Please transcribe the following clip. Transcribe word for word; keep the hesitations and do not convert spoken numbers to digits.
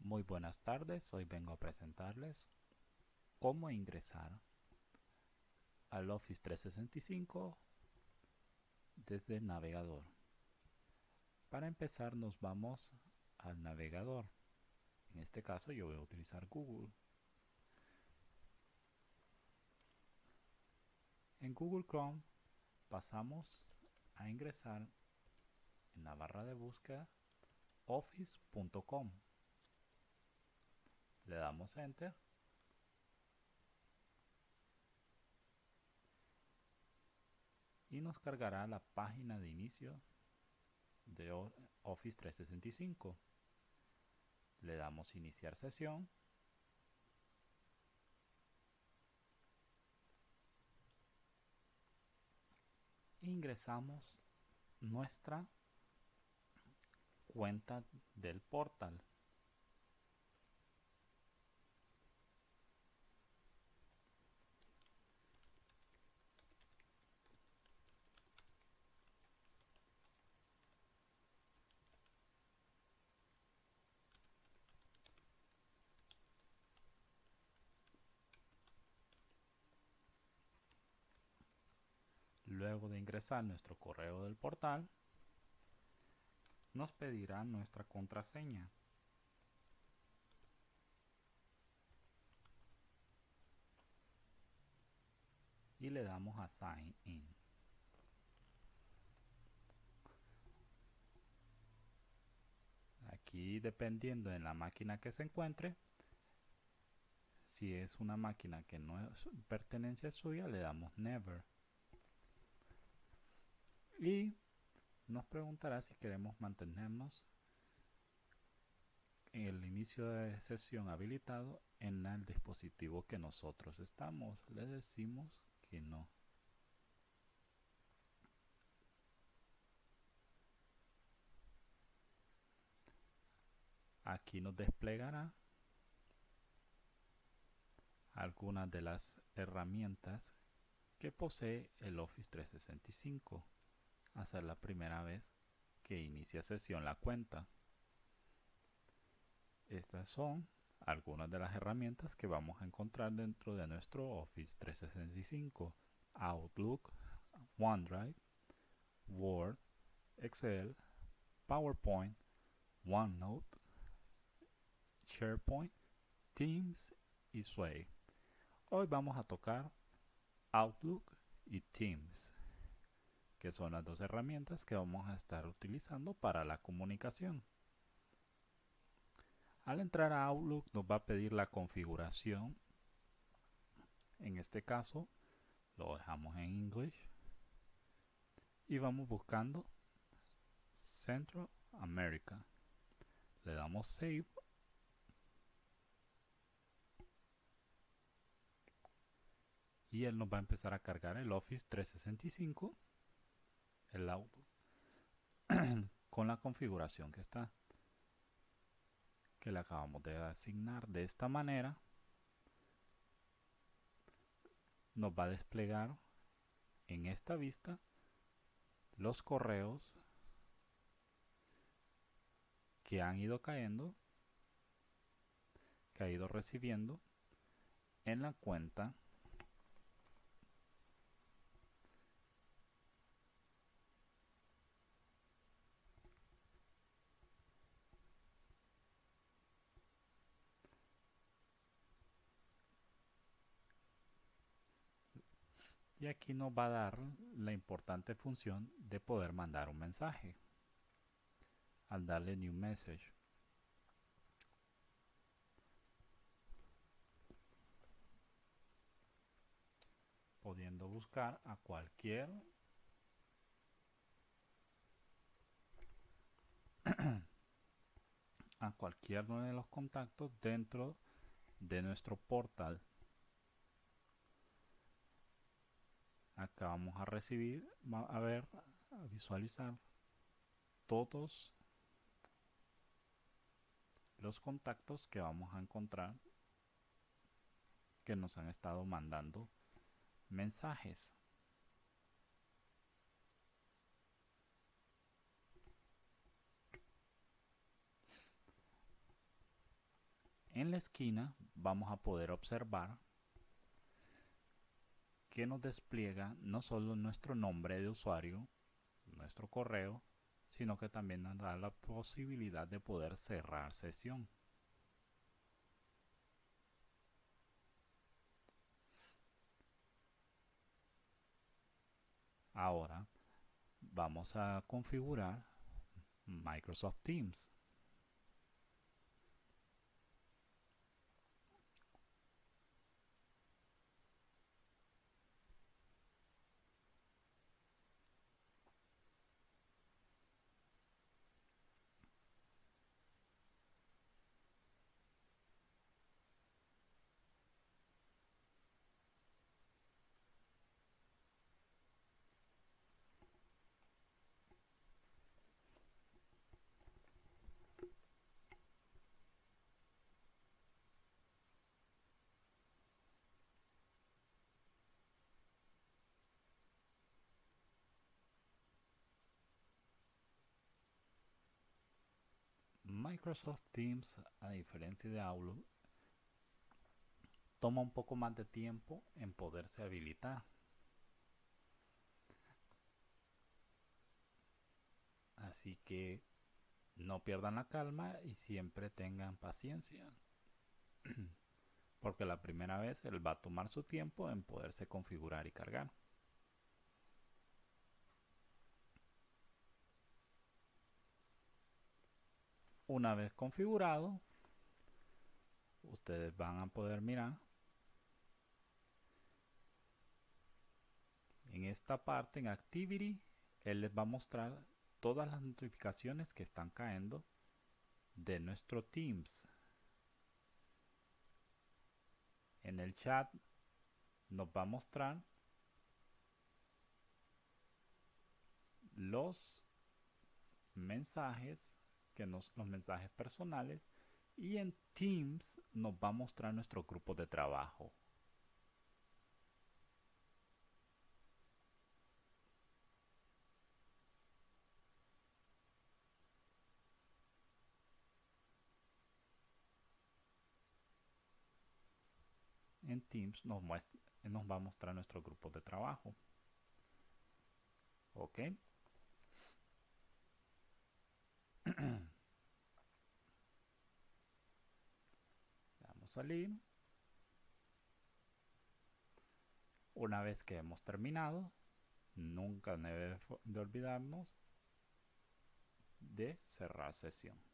Muy buenas tardes, hoy vengo a presentarles cómo ingresar al Office trescientos sesenta y cinco desde el navegador. Para empezar nos vamos al navegador. En este caso yo voy a utilizar Google. En Google Chrome pasamos a ingresar en la barra de búsqueda office punto com. Le damos Enter y nos cargará la página de inicio de Office trescientos sesenta y cinco. Le damos Iniciar sesión e ingresamos nuestra cuenta del portal. Luego de ingresar nuestro correo del portal, nos pedirá nuestra contraseña. Y le damos a Sign In. Aquí, dependiendo de la máquina que se encuentre, si es una máquina que no es pertenencia suya, le damos Never. Y nos preguntará si queremos mantenernos en el inicio de sesión habilitado en el dispositivo que nosotros estamos. Le decimos que no. Aquí nos desplegará algunas de las herramientas que posee el Office trescientos sesenta y cinco. A ser la primera vez que inicia sesión la cuenta. Estas son algunas de las herramientas que vamos a encontrar dentro de nuestro Office trescientos sesenta y cinco: Outlook, OneDrive, Word, Excel, PowerPoint, OneNote, SharePoint, Teams y Sway. Hoy vamos a tocar Outlook y Teams, que son las dos herramientas que vamos a estar utilizando para la comunicación. Al entrar a Outlook nos va a pedir la configuración. En este caso lo dejamos en English y vamos buscando Central America. Le damos Save y él nos va a empezar a cargar el Office trescientos sesenta y cinco, el Outlook, con la configuración que está, que le acabamos de asignar. De esta manera nos va a desplegar en esta vista los correos que han ido cayendo, que ha ido recibiendo en la cuenta y aquí nos va a dar la importante función de poder mandar un mensaje al darle New Message. Pudiendo buscar a cualquier a cualquier uno de los contactos dentro de nuestro portal. Acá vamos a recibir, a ver, a visualizar todos los contactos que vamos a encontrar que nos han estado mandando mensajes. En la esquina vamos a poder observar que nos despliega no solo nuestro nombre de usuario, nuestro correo, sino que también nos da la posibilidad de poder cerrar sesión. Ahora vamos a configurar Microsoft Teams. Microsoft Teams, a diferencia de Outlook, toma un poco más de tiempo en poderse habilitar. Así que no pierdan la calma y siempre tengan paciencia. Porque la primera vez él va a tomar su tiempo en poderse configurar y cargar. Una vez configurado, ustedes van a poder mirar en esta parte, en Activity, él les va a mostrar todas las notificaciones que están cayendo de nuestro Teams. En el chat nos va a mostrar los mensajes, que nos, los mensajes personales, y en Teams nos va a mostrar nuestro grupo de trabajo. En Teams nos, muestra, nos va a mostrar nuestro grupo de trabajo. Ok. Vamos a salir. Una vez que hemos terminado, nunca debe de olvidarnos de cerrar sesión.